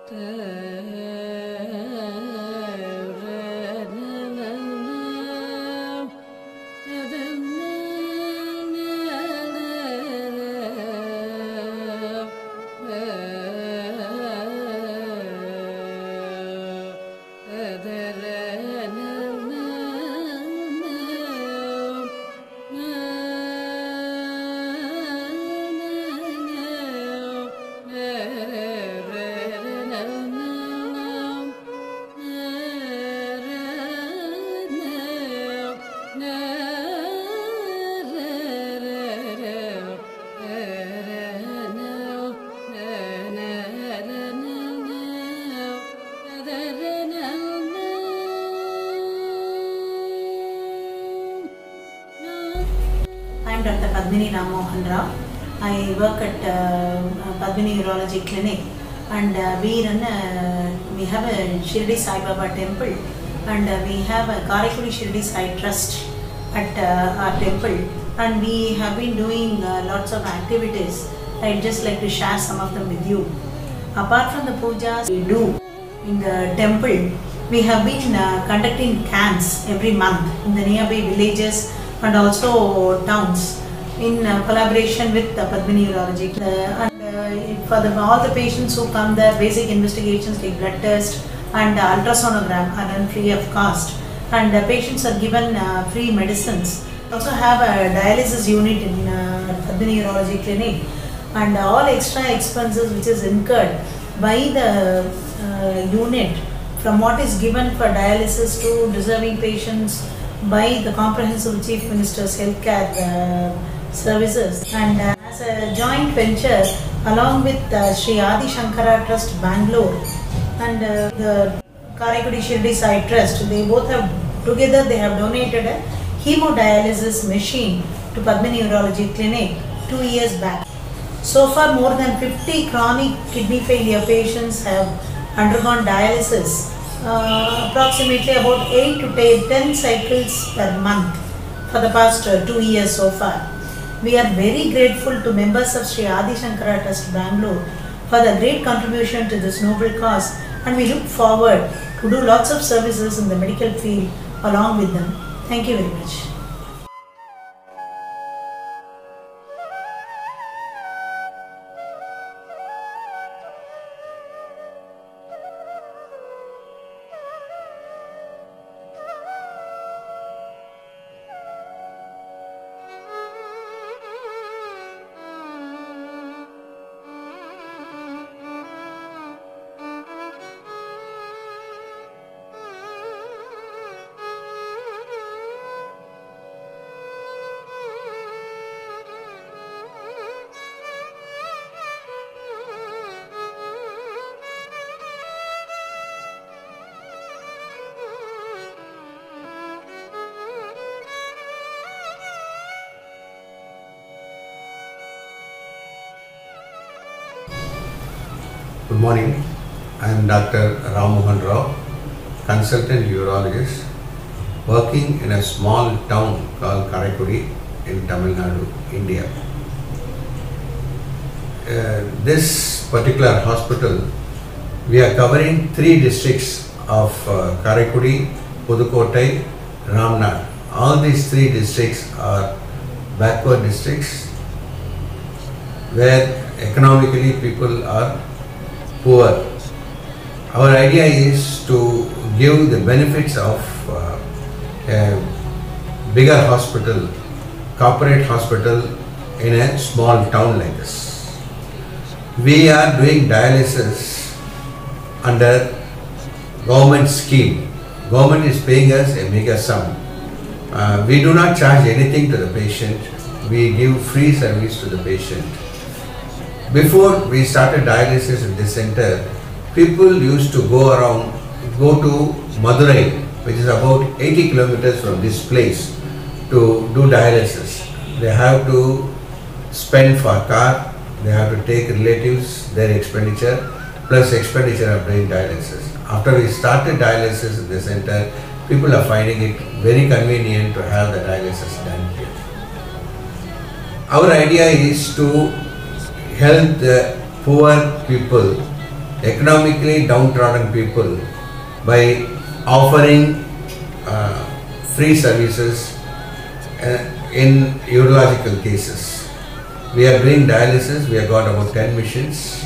I am Dr. Padmini Ramohan Rao. I work at Padmini Urology Clinic, and we have a Shirdi Sai Baba temple, and we have a Karakudi Shirdi Sai Trust at our temple, and we have been doing lots of activities. I'd just like to share some of them with you. Apart from the pujas we do in the temple, we have been conducting camps every month in the nearby villages and also towns in collaboration with the Padmini Urology. For all the patients who come there, basic investigations like blood test and ultrasonogram are done free of cost, and patients are given free medicines. We also have a dialysis unit in Padmini Urology Clinic, and all extra expenses which is incurred by the unit, from what is given for dialysis to deserving patients by the Comprehensive Chief Minister's Healthcare Services, and as a joint venture along with Sri Adi Shankara Trust Bangalore and the Karakudi Shirdi Sai Trust, they both have together donated a hemodialysis machine to Padmini Urology Clinic 2 years back. So far, more than 50 chronic kidney failure patients have undergone dialysis, approximately about 8 to 10 cycles per month for the past 2 years so far. We are very grateful to members of Sri Adi Shankara Trust Bangalore for the great contribution to this noble cause, and we look forward to do lots of services in the medical field along with them. Thank you very much. Good morning. I am Dr. Ramohan Rao, consultant urologist, working in a small town called Karakudi in Tamil Nadu, India. This particular hospital, we are covering 3 districts of Karakudi, Pudukkottai, Ramnad. All these 3 districts are backward districts where economically people are poor. Our idea is to give the benefits of a bigger hospital, corporate hospital in a small town like this. We are doing dialysis under government scheme. Government is paying us a mega sum. We do not charge anything to the patient. We give free service to the patient. Before we started dialysis in this center, people used to go to Madurai, which is about 80 kilometers from this place, to do dialysis. They have to spend for car, they have to take relatives, their expenditure, plus expenditure of doing dialysis. After we started dialysis in the center, people are finding it very convenient to have the dialysis done here. Our idea is to help the poor people economically downtrodden people by offering free services in urological cases. We are doing dialysis. We have got about 10 machines.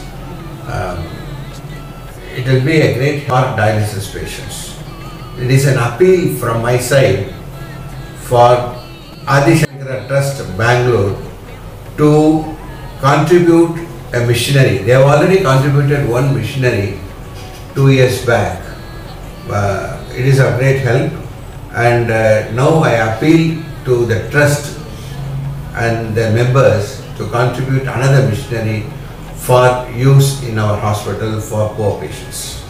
It will be a great heart dialysis patients. It is an appeal from my side for Adi Shankara Trust Bangalore to contribute a missionary. They have already contributed one missionary 2 years back. It is a great help, and now I appeal to the trust and the members to contribute another missionary for use in our hospital for poor patients.